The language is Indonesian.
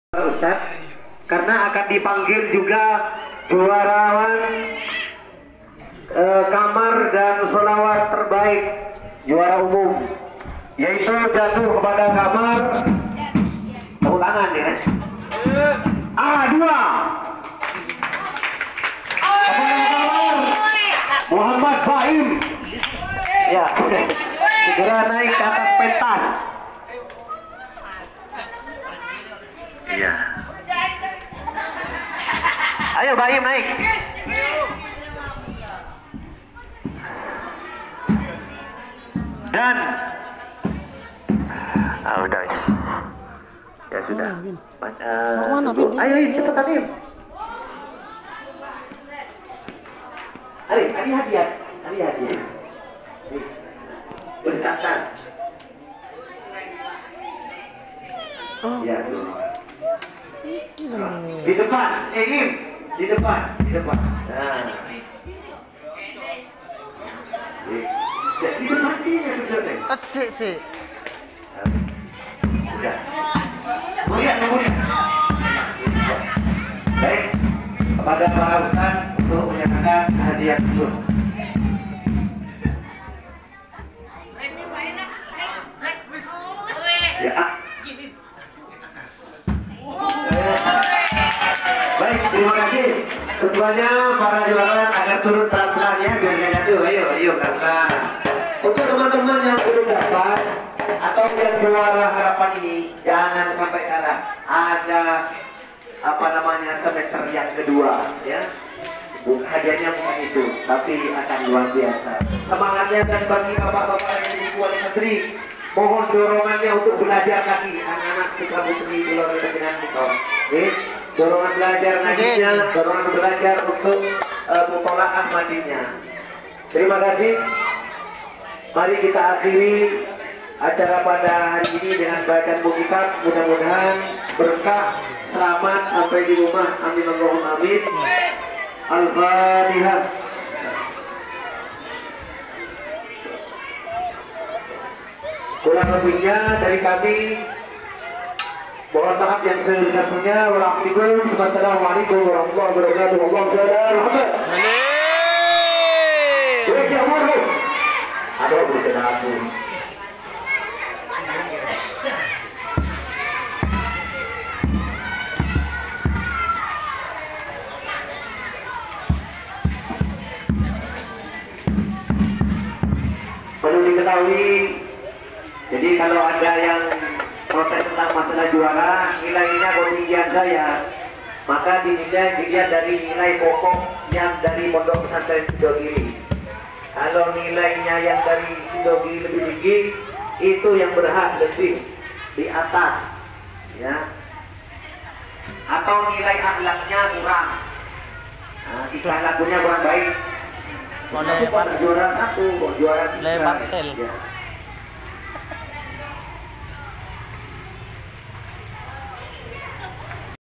Ustaz, karena akan dipanggil juga juarawan kamar dan sholawat terbaik juara umum, yaitu jatuh kepada kamar tepuk tangan ya A2 Muhammad Baim ya, segera naik ke atas pentas. Iya. Ayo Baim naik. Dan udah. Ya sudah. Ayo cepetan Im. Ayo, ini hadiah. Ustazan. Oh. Ya tuh. Di depan, Im. Di depan. Nah. Di depan sini sebenarnya. Asik. Udah. Kemudian. Baik. Kepada para ustaz untuk menyatakan hadiah dulu. Ya. Baik, terima kasih. Ketuanya para juara agar turun pelan-pelan ya, biar nggak jatuh. Ayo pelan-pelan. Untuk teman-teman yang belum dapat atau yang juara harapan ini, jangan sampai kalah. Ada semester yang kedua ya. Hadiahnya bukan itu, tapi akan luar biasa. Semangatnya dan bagi bapak-bapak yang di luar negeri, mohon dorongannya untuk belajar lagi anak-anak putra putri di luar negeri nanti. Dorongan belajar ngajinya, dorongan belajar untuk mutola'ah madinya. Terima kasih. Mari kita akhiri acara pada hari ini dengan bacaan mukitab. Mudah-mudahan berkah, selamat sampai di rumah. Amin Allahumma amin. Al-Fatihah. Kurang lebihnya dari kami mohon maaf yang sebesar-besarnya. Wassalamualaikum warahmatullahi wabarakatuh. Wallahu ta'ala Muhammad. Aduh, berkenan aku. Perlu diketahui, jadi kalau ada yang protes tentang masalah juara, nilainya kontinggian saya, maka dinilai dilihat dari nilai pokok yang dari pondok pesantren Sidogiri. Kalau nilainya yang dari Sidogiri lebih tinggi, itu yang berhak lebih di atas, ya. Atau nilai akhlaknya kurang, tingkah lakunya kurang baik. Juara 1, juara 3. Marcel. Ya.